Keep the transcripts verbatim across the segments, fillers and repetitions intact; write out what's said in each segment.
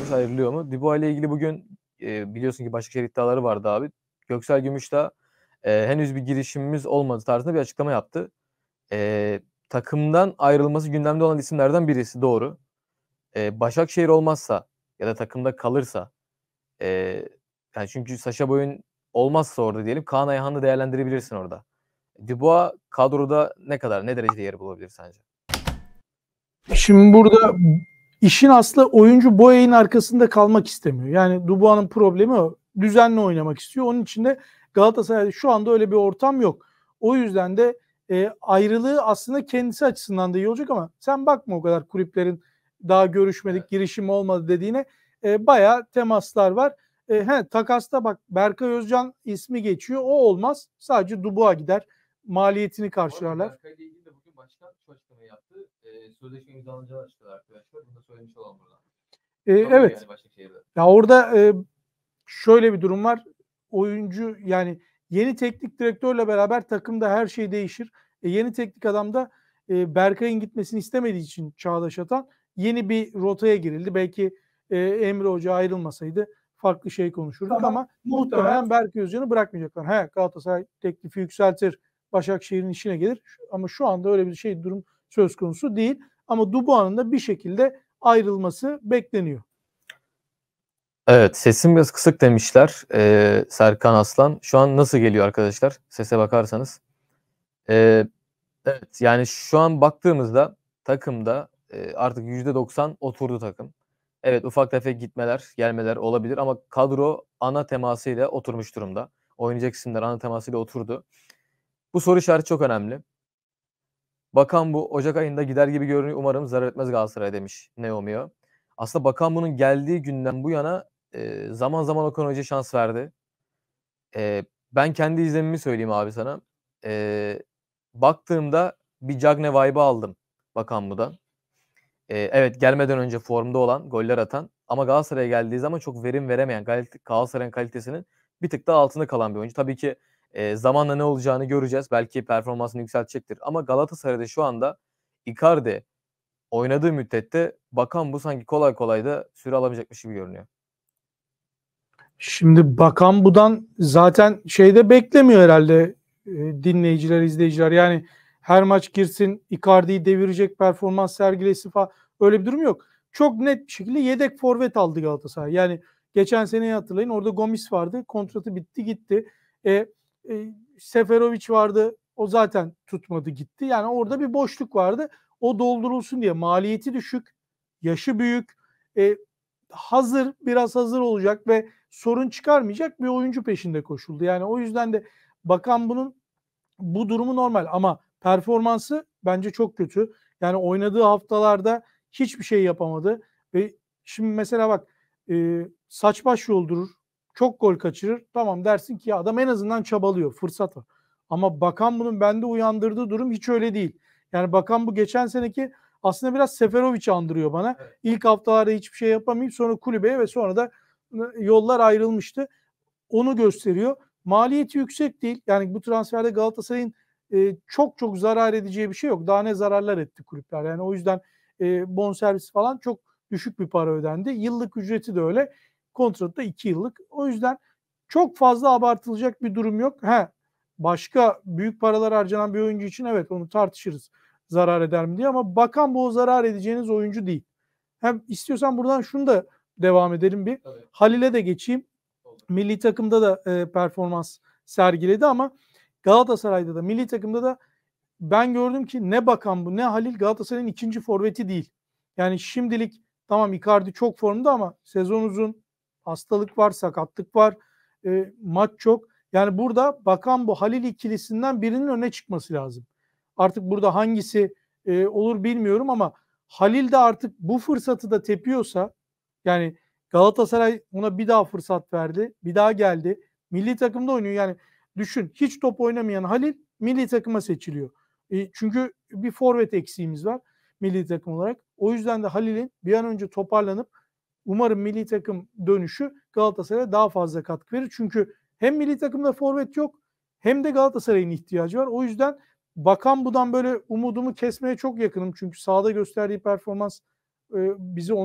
Gümüş ayrılıyor mu? Dubois ile ilgili bugün e, biliyorsun ki Başakşehir iddiaları vardı abi. Göksel Gümüşdağ e, henüz bir girişimimiz olmadı tarzında bir açıklama yaptı. E, takımdan ayrılması gündemde olan isimlerden birisi, doğru. E, Başakşehir olmazsa ya da takımda kalırsa, e, yani çünkü Sacha Boey'un olmazsa orada diyelim, Kaan Ayhan'ı değerlendirebilirsin orada. Dubois kadroda ne kadar, ne derecede yer bulabilir sence? Şimdi burada işin aslı oyuncu Boey'in arkasında kalmak istemiyor. Yani Dubois'un problemi o. Düzenli oynamak istiyor. Onun için de Galatasaray'da şu anda öyle bir ortam yok. O yüzden de e, ayrılığı aslında kendisi açısından da iyi olacak ama sen bakma o kadar kulüplerin daha görüşmedik, evet, girişim olmadı dediğine. E, bayağı temaslar var. E, he, takasta bak Berkay Özcan ismi geçiyor. O olmaz. Sadece Dubois gider. Maliyetini karşılarlar. Berkay ile ilgili de bugün başkan şu açıklamayı yaptı. E, sözleşme imzalanacağı açıkladı arkadaşlar. Bunu da söylemiş olalım burada. E, evet. Yani ya orada e, şöyle bir durum var. Oyuncu yani yeni teknik direktörle beraber takımda her şey değişir. E, yeni teknik adam da e, Berkay'ın gitmesini istemediği için Çağdaş Atan yeni bir rotaya girildi. Belki e, Emre Hoca ayrılmasaydı farklı şey konuşurduk ama, ama muhtemelen Berkay Özcan'ı bırakmayacaklar. He, Galatasaray teklifi yükseltir, Başakşehir'in işine gelir ama şu anda öyle bir şey durum söz konusu değil. Ama Dubois'un da bir şekilde ayrılması bekleniyor. Evet, sesim biraz kısık demişler ee, Serkan Aslan. Şu an nasıl geliyor arkadaşlar? Sese bakarsanız. Ee, evet, yani şu an baktığımızda takımda e, artık yüzde doksan oturdu takım. Evet, ufak tefek gitmeler, gelmeler olabilir ama kadro ana temasıyla oturmuş durumda. Oynayacak isimler ana temasıyla oturdu. Bu soru işareti çok önemli. Bakan bu Ocak ayında gider gibi görünüyor. Umarım zarar etmez Galatasaray demiş Neomio. Aslında Bakan bunun geldiği günden bu yana e, zaman zaman Okan Hoca şans verdi. E, ben kendi izlemimi söyleyeyim abi sana. E, baktığımda bir Cagne vibe'ı aldım Bakan budan. E, evet, gelmeden önce formda olan, goller atan ama Galatasaray'a geldiği zaman çok verim veremeyen, Galatasaray'ın kalitesinin bir tık daha altında kalan bir oyuncu. Tabii ki e, zamanla ne olacağını göreceğiz. Belki performansını yükseltecektir. Ama Galatasaray'da şu anda Icardi oynadığı müddette Bakan bu sanki kolay kolay da süre alamayacakmış gibi görünüyor. Şimdi Bakan Bu'dan zaten şeyde beklemiyor herhalde e, dinleyiciler, izleyiciler. Yani her maç girsin, Icardi'yi devirecek performans sergilesin falan. Öyle bir durum yok. Çok net bir şekilde yedek forvet aldı Galatasaray. Yani geçen seneyi hatırlayın. Orada Gomis vardı. Kontratı bitti gitti. E, e, Seferovic vardı. O zaten tutmadı gitti. Yani orada bir boşluk vardı. O doldurulsun diye. Maliyeti düşük. Yaşı büyük. E, hazır, biraz hazır olacak ve sorun çıkarmayacak bir oyuncu peşinde koşuldu. Yani o yüzden de Bakan bunun bu durumu normal ama performansı bence çok kötü. Yani oynadığı haftalarda hiçbir şey yapamadı ve şimdi mesela bak e, saç baş yoldurur, çok gol kaçırır. Tamam dersin ki ya adam en azından çabalıyor, fırsat var. Ama Bakan bunun bende uyandırdığı durum hiç öyle değil. Yani Bakan bu geçen seneki aslında biraz Seferovic'i andırıyor bana. Evet. İlk haftalarda hiçbir şey yapamayıp sonra kulübeye ve sonra da yollar ayrılmıştı. Onu gösteriyor. Maliyeti yüksek değil. Yani bu transferde Galatasaray'ın e, çok çok zarar edeceği bir şey yok. Daha ne zararlar etti kulüpler. Yani o yüzden e, bonservis falan çok düşük bir para ödendi. Yıllık ücreti de öyle. Kontratı da iki yıllık. O yüzden çok fazla abartılacak bir durum yok. He, başka büyük paralar harcanan bir oyuncu için evet onu tartışırız. Zarar eder mi diye ama Bakan bu o zarar edeceğiniz oyuncu değil. Hem istiyorsan buradan şunu da devam edelim bir. Tabii. Halil'e de geçeyim. Milli takımda da e, performans sergiledi ama Galatasaray'da da milli takımda da ben gördüm ki ne Bakan bu ne Halil Galatasaray'ın ikinci forveti değil. Yani şimdilik tamam Icardi çok formda ama sezon uzun, hastalık var, sakatlık var, e, maç çok. Yani burada Bakan bu Halil ikilisinden birinin öne çıkması lazım. Artık burada hangisi e, olur bilmiyorum ama Halil de artık bu fırsatı da tepiyorsa yani Galatasaray ona bir daha fırsat verdi. Bir daha geldi. Milli takımda oynuyor. Yani düşün hiç top oynamayan Halil milli takıma seçiliyor. E, çünkü bir forvet eksiğimiz var milli takım olarak. O yüzden de Halil'in bir an önce toparlanıp umarım milli takım dönüşü Galatasaray'a daha fazla katkı verir. Çünkü hem milli takımda forvet yok hem de Galatasaray'ın ihtiyacı var. O yüzden Bakan Bu'dan böyle umudumu kesmeye çok yakınım. Çünkü sahada gösterdiği performans e, bizi onu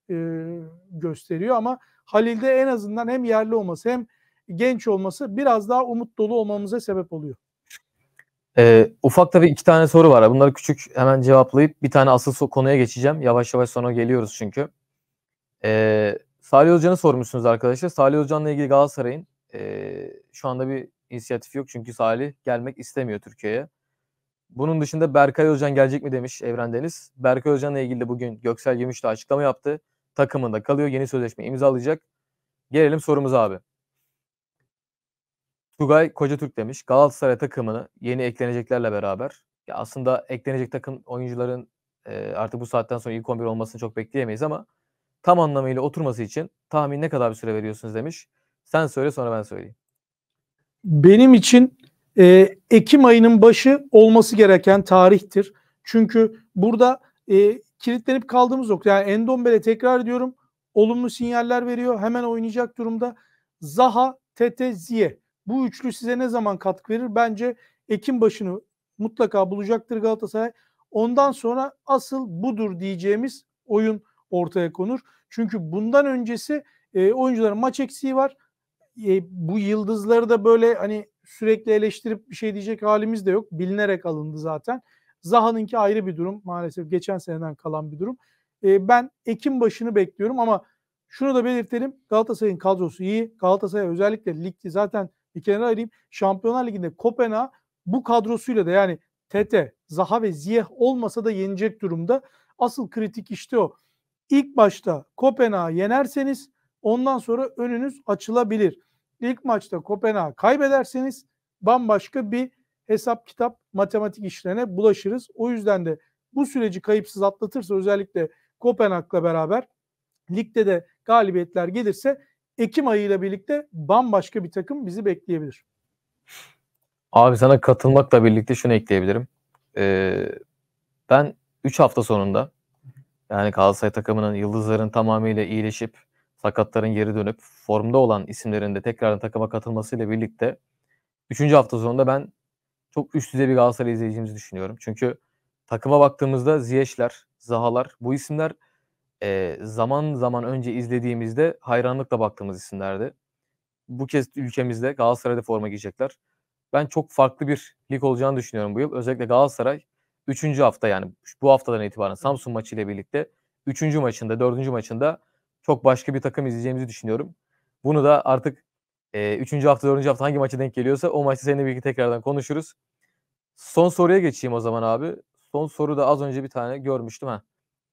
e, gösteriyor ama Halil'de en azından hem yerli olması hem genç olması biraz daha umut dolu olmamıza sebep oluyor. Ee, ufak tabii iki tane soru var. Bunları küçük hemen cevaplayıp bir tane asıl konuya geçeceğim. Yavaş yavaş sonra geliyoruz çünkü. Ee, Salih Özcan'ı sormuşsunuz arkadaşlar. Salih Özcan'la ilgili Galatasaray'ın e, şu anda bir inisiyatifi yok. Çünkü Salih gelmek istemiyor Türkiye'ye. Bunun dışında Berkay Özcan gelecek mi demiş Evren Deniz. Berkay Özcan'la ilgili de bugün Göksel Gümüşdağ açıklama yaptı. Takımında kalıyor. Yeni sözleşme imzalayacak. Gelelim sorumuza abi. Tugay Kocatürk demiş. Galatasaray takımını yeni ekleneceklerle beraber, ya aslında eklenecek takım oyuncuların e, artık bu saatten sonra ilk on bir olmasını çok bekleyemeyiz ama tam anlamıyla oturması için tahmin ne kadar bir süre veriyorsunuz demiş. Sen söyle sonra ben söyleyeyim. Benim için e, Ekim ayının başı olması gereken tarihtir. Çünkü burada e, kilitlenip kaldığımız nokta. Yani Endombele, tekrar ediyorum, olumlu sinyaller veriyor. Hemen oynayacak durumda. Zaha, Tete, Ziyech. Bu üçlü size ne zaman katkı verir? Bence Ekim başını mutlaka bulacaktır Galatasaray. Ondan sonra asıl budur diyeceğimiz oyun ortaya konur. Çünkü bundan öncesi e, oyuncuların maç eksiği var. E, bu yıldızları da böyle hani sürekli eleştirip bir şey diyecek halimiz de yok. Bilinerek alındı zaten. Zaha'nınki ayrı bir durum. Maalesef geçen seneden kalan bir durum. E, ben Ekim başını bekliyorum ama şunu da belirtelim. Galatasaray'ın kadrosu iyi. Galatasaray özellikle ligde zaten bir kenara ayırayım. Şampiyonlar Ligi'nde Kopenhag bu kadrosuyla da, yani Tete, Zaha ve Ziyech olmasa da yenecek durumda. Asıl kritik işte o. İlk başta Kopenhag'ı yenerseniz ondan sonra önünüz açılabilir. İlk maçta Kopenhag'ı kaybederseniz bambaşka bir hesap kitap, matematik işlerine bulaşırız. O yüzden de bu süreci kayıpsız atlatırsa, özellikle Kopenhag'la beraber ligde de galibiyetler gelirse, Ekim ayıyla birlikte bambaşka bir takım bizi bekleyebilir. Abi sana katılmakla birlikte şunu ekleyebilirim. Ee, ben üç hafta sonunda, yani Galatasaray takımının yıldızların tamamıyla iyileşip sakatların geri dönüp formda olan isimlerin de tekrardan takıma katılmasıyla birlikte üçüncü hafta sonunda ben çok üst düzey bir Galatasaray izleyeceğimizi düşünüyorum. Çünkü takıma baktığımızda Ziyech'ler, Zaha'lar, bu isimler e, zaman zaman önce izlediğimizde hayranlıkla baktığımız isimlerdi. Bu kez ülkemizde Galatasaray'da forma giyecekler. Ben çok farklı bir lig olacağını düşünüyorum bu yıl. Özellikle Galatasaray üçüncü hafta, yani bu haftadan itibaren Samsun maçı ile birlikte üçüncü maçında, dördüncü maçında çok başka bir takım izleyeceğimizi düşünüyorum. Bunu da artık e, üçüncü hafta, dördüncü hafta hangi maça denk geliyorsa o maçta seninle birlikte tekrardan konuşuruz. Son soruya geçeyim o zaman abi. Son soru da az önce bir tane görmüştüm ha.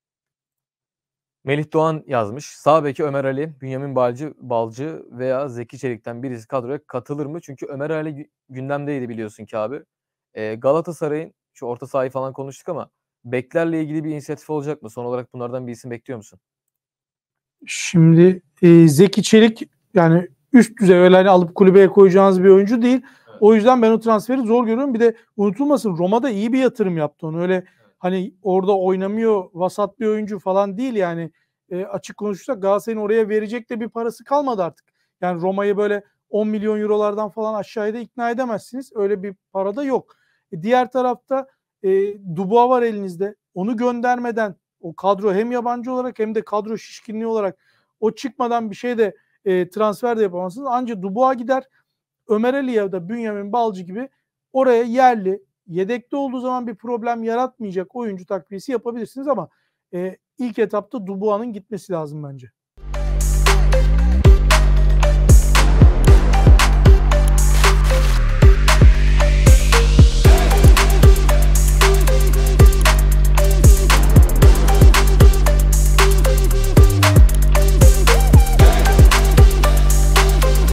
Melih Doğan yazmış. Sağ beki Ömer Ali, Bünyamin Balcı, Balcı veya Zeki Çelik'ten birisi kadroya katılır mı? Çünkü Ömer Ali gündemdeydi biliyorsun ki abi. Ee, Galatasaray'ın şu orta sahayı falan konuştuk ama beklerle ilgili bir inisiyatif olacak mı? Son olarak bunlardan bir isim bekliyor musun? Şimdi e, Zeki Çelik yani üst düzey öyle hani alıp kulübeye koyacağınız bir oyuncu değil. Evet. O yüzden ben o transferi zor görüyorum. Bir de unutulmasın, Roma'da iyi bir yatırım yaptı onu. Öyle evet. Hani orada oynamıyor, vasat bir oyuncu falan değil yani. E, açık konuşursak Galatasaray'ın oraya verecek de bir parası kalmadı artık. Yani Roma'yı böyle on milyon eurolardan falan aşağıya da ikna edemezsiniz. Öyle bir para da yok. E, diğer tarafta e, Dubois var elinizde. Onu göndermeden o kadro hem yabancı olarak hem de kadro şişkinliği olarak o çıkmadan bir şey de e, transfer de yapamazsınız. Ancak Dubois gider. Ömer Ali ya da Bünyamin Balcı gibi oraya yerli, yedekte olduğu zaman bir problem yaratmayacak oyuncu takviyesi yapabilirsiniz ama e, ilk etapta Dubois'ın gitmesi lazım bence.